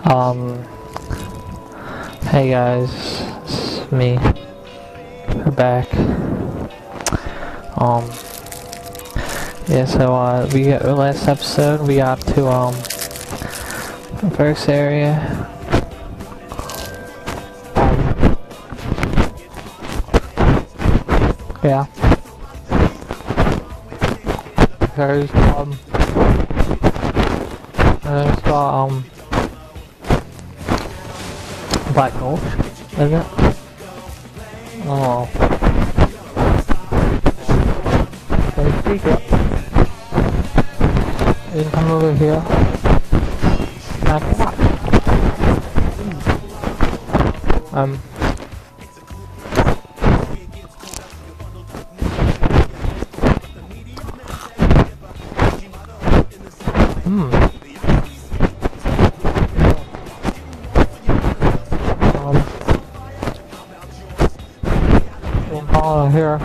Um, hey guys, it's me. We're back. Yeah, so, we got the last episode, we got to, the first area. Yeah. There's, Black Gulch, is it? Oh. Okay, secret. You can come over here. Back up. Here.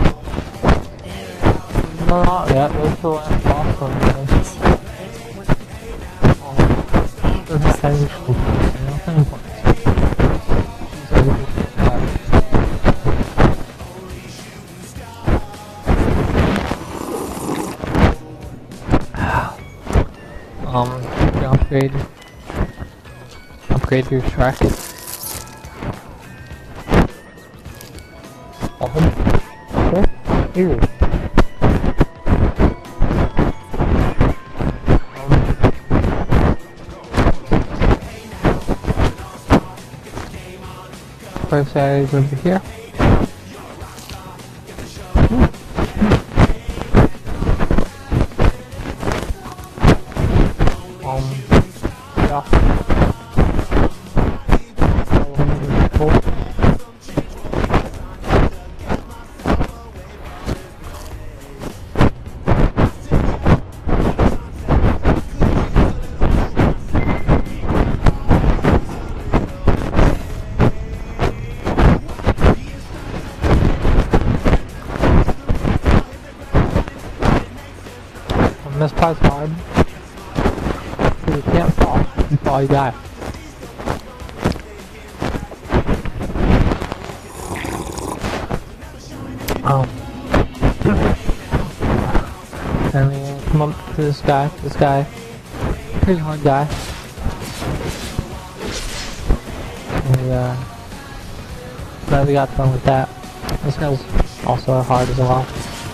No, not yet. There's still an boss on there. There's a potential. You can upgrade your track. Here. First area is over here. Yeah. This part's hard. Because you can't fall before you die. And we come up to this guy. Pretty hard guy. And glad we got done with that. This guy's also hard as well.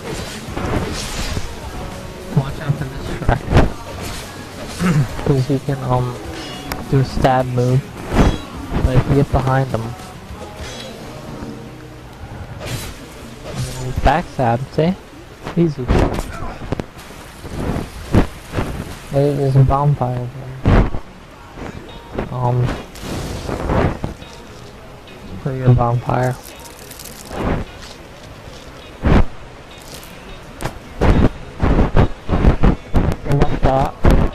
Watch out for this track. Because you can do a stab move. But if you get behind them, backstab, see? Easy. There's a bonfire. Pretty good bonfire. What's that?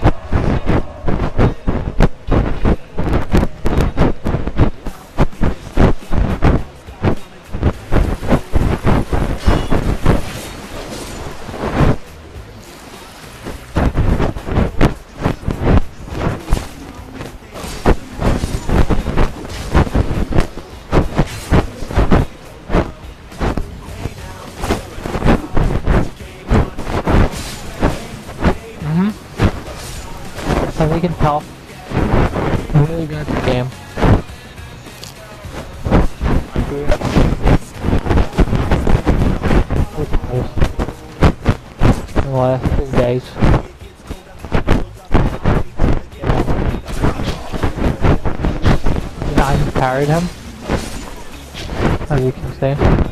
As you can tell, I'm really good at the game. In the last 2 days. I just carried him, as you can see.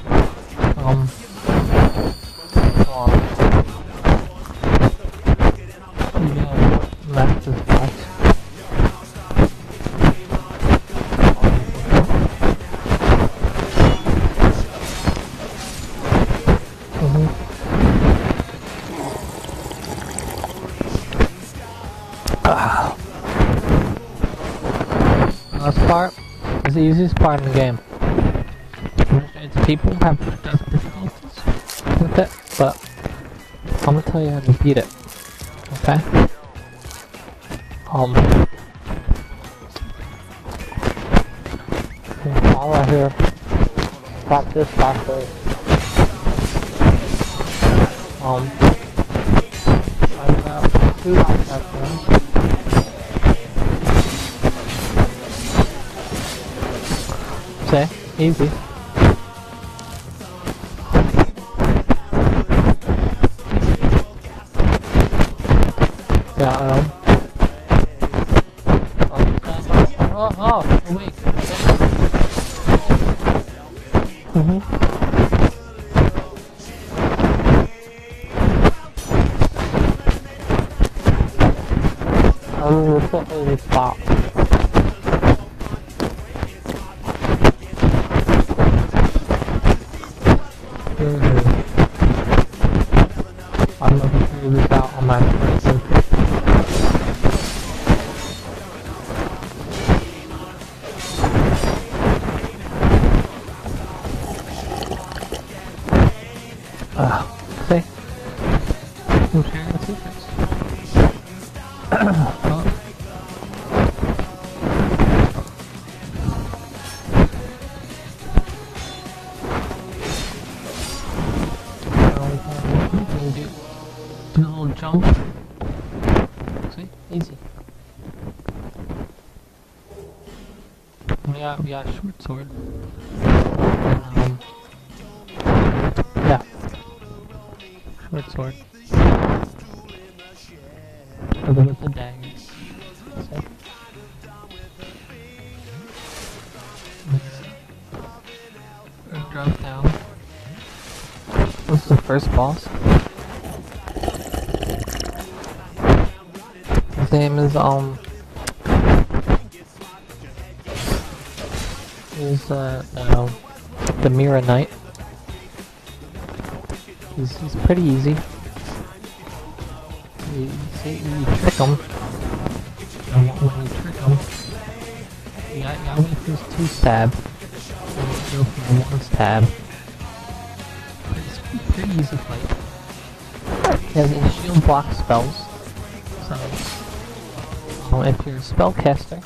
This part is the easiest part in the game. People have difficulties with it, but I'm gonna tell you how to beat it. Okay? practice faster. I'm about 2 laps after. Say, easy. Yeah, oh, wait. It's a spot. I'm looking to figure this out on my phone. See? I'm sharing secrets. Do a little jump. See? Easy. We got a short sword. And, yeah. Short sword. With the dagger. See? Drop down. This is the first boss. His name is the Mirror Knight. He's pretty easy. You trick him. And when you trick him, you gotta wait for his 2 stab. And you go for the 1 stab. It's a pretty easy fight. He has his shield block spells. So, if you're a spellcaster,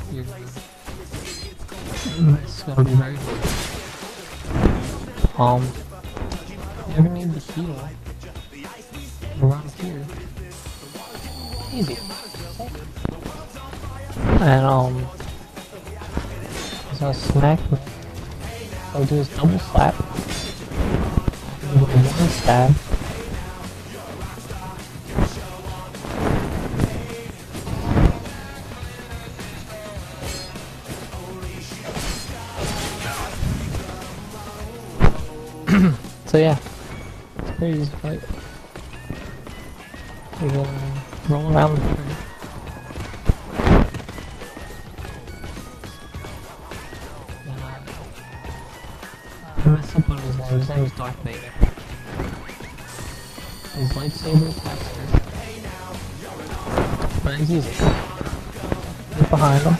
it's gonna be very good. You're gonna need the heal around here. Easy. And he's gonna smack me. I'll do his double slap. With 1 stab. So yeah, it's a pretty easy fight. We're gonna roll around the tree. I messed up on his name. His name is Darth Vader. His lightsaber attacks her. But it's easy. Get behind him.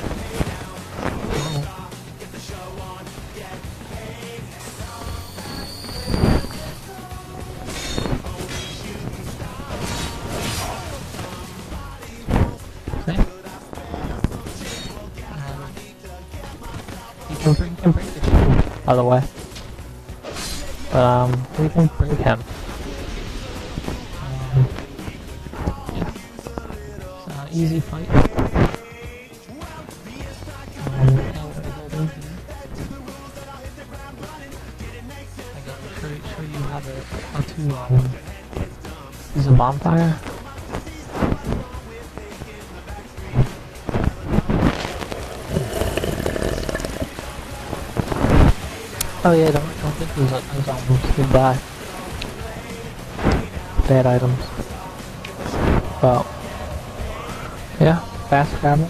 You can break the shield, by the way. But, we can break him. Yeah. It's an easy fight. I gotta show you how to use a bonfire. Oh yeah, don't think those items can die. Bad items. Well, yeah, fast travel.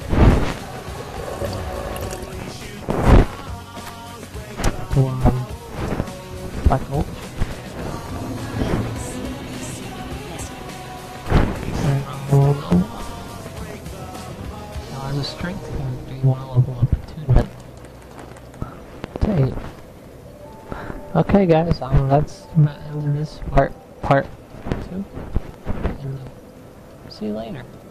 Black Bolt. Now as a strength, do you want to level up to 8? Okay guys, that's the end of this part 2, and see you later.